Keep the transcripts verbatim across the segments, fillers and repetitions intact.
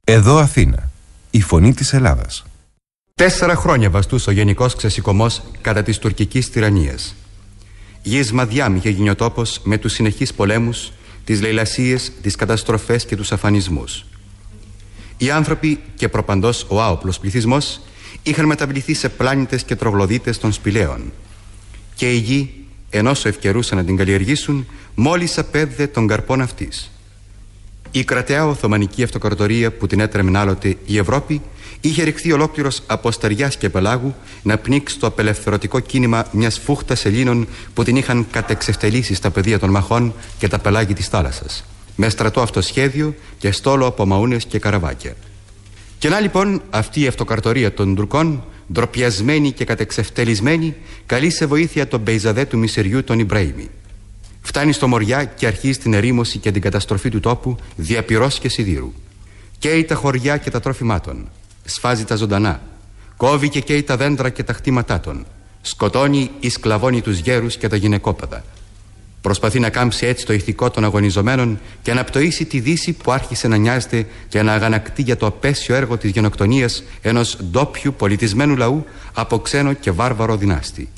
Εδώ Αθήνα, η φωνή της Ελλάδας. Τέσσερα χρόνια βαστούσε ο γενικός ξεσηκωμός κατά της τουρκικής τυραννίας. Γης μαδιάμ είχε γίνει ο τόπος με τους συνεχείς πολέμους, τις λαιλασίες, τις καταστροφές και τους αφανισμούς. Οι άνθρωποι και προπαντός ο άοπλος πληθυσμός είχαν μεταβληθεί σε πλάνητες και τρογλωδίτες των σπηλαίων. Και η γη, ενώσο ευκαιρούσαν να την καλλιεργήσουν, μόλις απέδε των καρπών αυτής. Η κρατεά Οθωμανική Αυτοκρατορία που την έτρεμεν άλλοτε η Ευρώπη είχε ρηχθεί ολόκληρος από στεριάς και πελάγου να πνίξει το απελευθερωτικό κίνημα μιας φούχτας Ελλήνων που την είχαν κατεξευτελίσει στα πεδία των μαχών και τα πελάγη της θάλασσας, με στρατό αυτοσχέδιο και στόλο από μαούνες και καραβάκια. Και να λοιπόν αυτή η αυτοκρατορία των Τουρκών, ντροπιασμένη και κατεξευτελισμένη, καλεί σε βοήθεια τον Μπεϊζαδέ του Μισηριού τον Ιμπραήμι. Φτάνει στο Μοριά και αρχίζει την ερήμωση και την καταστροφή του τόπου δια πυρός και σιδήρου. Καίει τα χωριά και τα τρόφιμά των, σφάζει τα ζωντανά, κόβει και καίει τα δέντρα και τα χτήματά των, σκοτώνει ή σκλαβώνει τους γέρους και τα γυναικόπαιδα. Προσπαθεί να κάμψει έτσι το ηθικό των αγωνιζομένων και να πτωίσει τη Δύση που άρχισε να νοιάζεται και να αγανακτεί για το απέσιο έργο της γενοκτονίας ενός ντόπιου πολιτισμένου λαού από ξένο και βάρβαρο δυνάστη.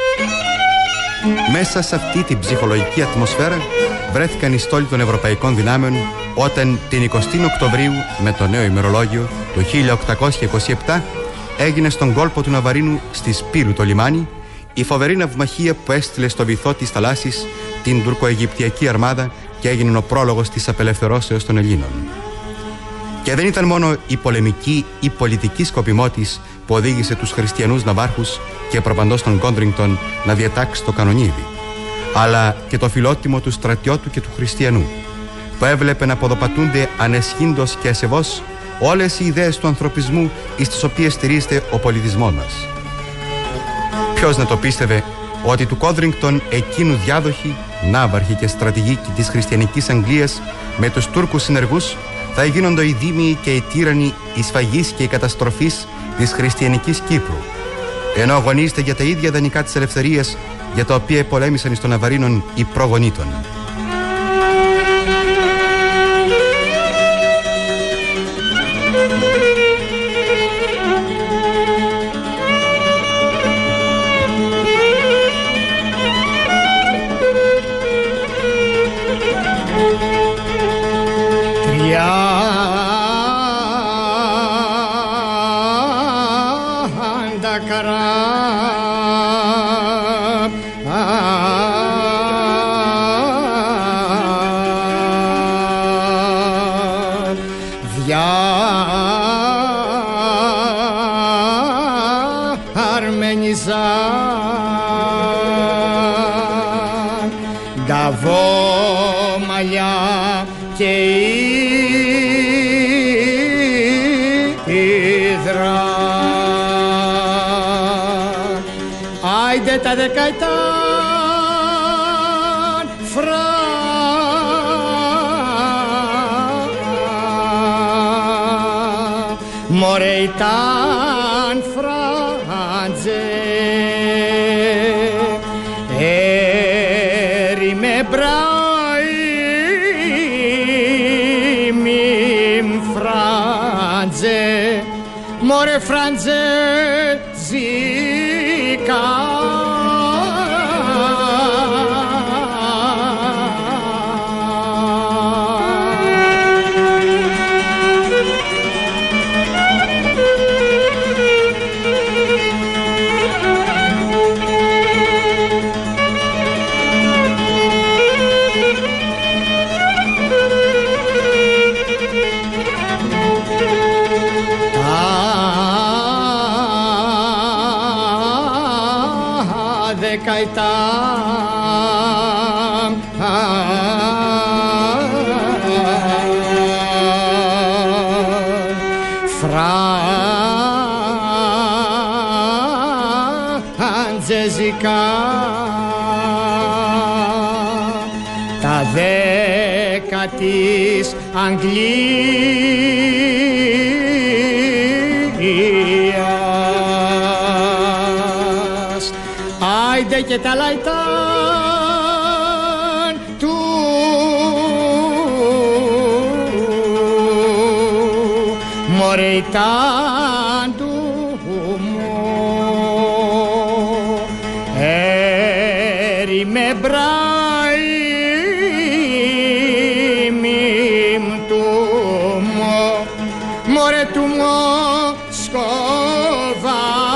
Μέσα σε αυτή την ψυχολογική ατμοσφαίρα βρέθηκαν οι στόλοι των ευρωπαϊκών δυνάμεων όταν την εικοστή Οκτωβρίου με το νέο ημερολόγιο του χίλια οκτακόσια είκοσι επτά έγινε στον κόλπο του Ναβαρίνου στη Σπύλου το λιμάνι η φοβερή ναυμαχία που έστειλε στο βυθό της θαλάσσης την τουρκοαιγυπτιακή αρμάδα και έγινε ο πρόλογος της απελευθερώσεως των Ελλήνων. Και δεν ήταν μόνο η πολεμική ή πολιτική σκοπιμότης που οδήγησε τους χριστιανούς ναυάρχους και προπαντός των Κόντριγκτον να διατάξει το κανονίδι, αλλά και το φιλότιμο του στρατιώτου και του χριστιανού, που έβλεπε να ποδοπατούνται ανεσχύντος και ασεβώς όλες οι ιδέες του ανθρωπισμού εις τις οποίες στηρίζεται ο πολιτισμός μας. Ποιος να το πίστευε ότι του Κόντριγκτον εκείνου διάδοχοι, ναύαρχοι και στρατηγοί της χριστιανικής Αγγλίας με τους Τούρκους συνεργούς θα γίνονται οι δήμοι και οι τύρανοι η σφαγής και η καταστροφής της χριστιανικής Κύπρου, ενώ αγωνίζεται για τα ίδια δανεικά της ελευθερίας για τα οποία πολέμησαν εις των Ναβαρίνων οι προγονείς των. Τα δεκαετάν φρά μωρέ ήταν φράντζε έρημε μπραήμιμ φράντζε μωρέ φράντζε ζήκα. Δεκαετάν φραντζεζικά τα δέκα της Αγγλίας άιντε και τα λαϊτάν του μωρέ ήταν του μου έρημε μπράι μιμ του μου μωρέ του Μοσκοβά.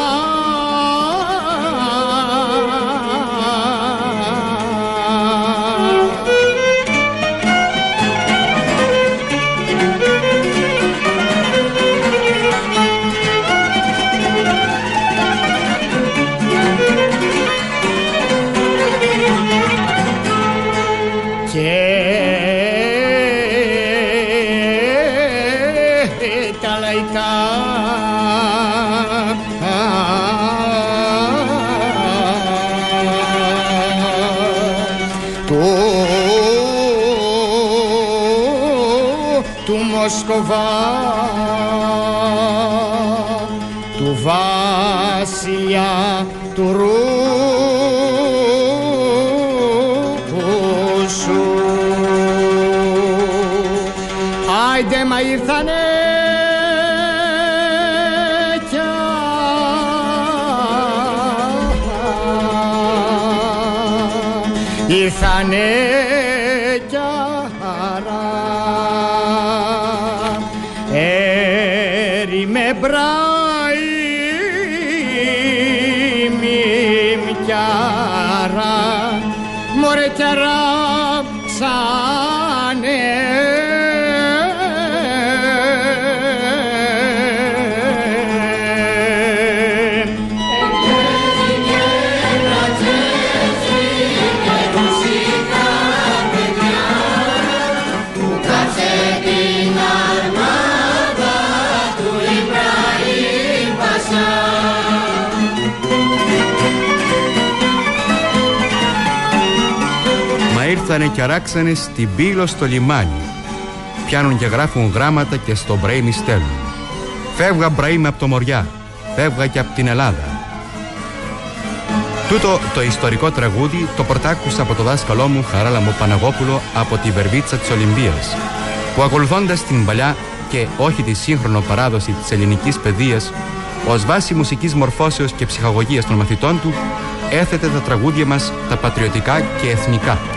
Του Μοσκοβά του βασιλιά του Ρούσου. Άιντε μα ήρθανε κι ήρθανε κι έρημε μπράι μιμ κιάρα μωρέ κιάρα ψάνε ήρθανε και αράξανε στην πύλο στο λιμάνι. Πιάνουν και γράφουν γράμματα και στο Μπραήμι στέλνουν. Φεύγα Μπραήμι από το Μοριά, φεύγα και από την Ελλάδα. Τούτο το ιστορικό τραγούδι το πρωτάκουσα από το δάσκαλό μου Χαράλαμπο Παναγόπουλο από τη Βερβίτσα της Ολυμπίας, που ακολουθώντας την παλιά και όχι τη σύγχρονο παράδοση της ελληνικής παιδείας ως βάση μουσικής μορφώσεως και ψυχαγωγίας των μαθητών του, έθετε τα τραγούδια μας τα πατριωτικά και εθνικά.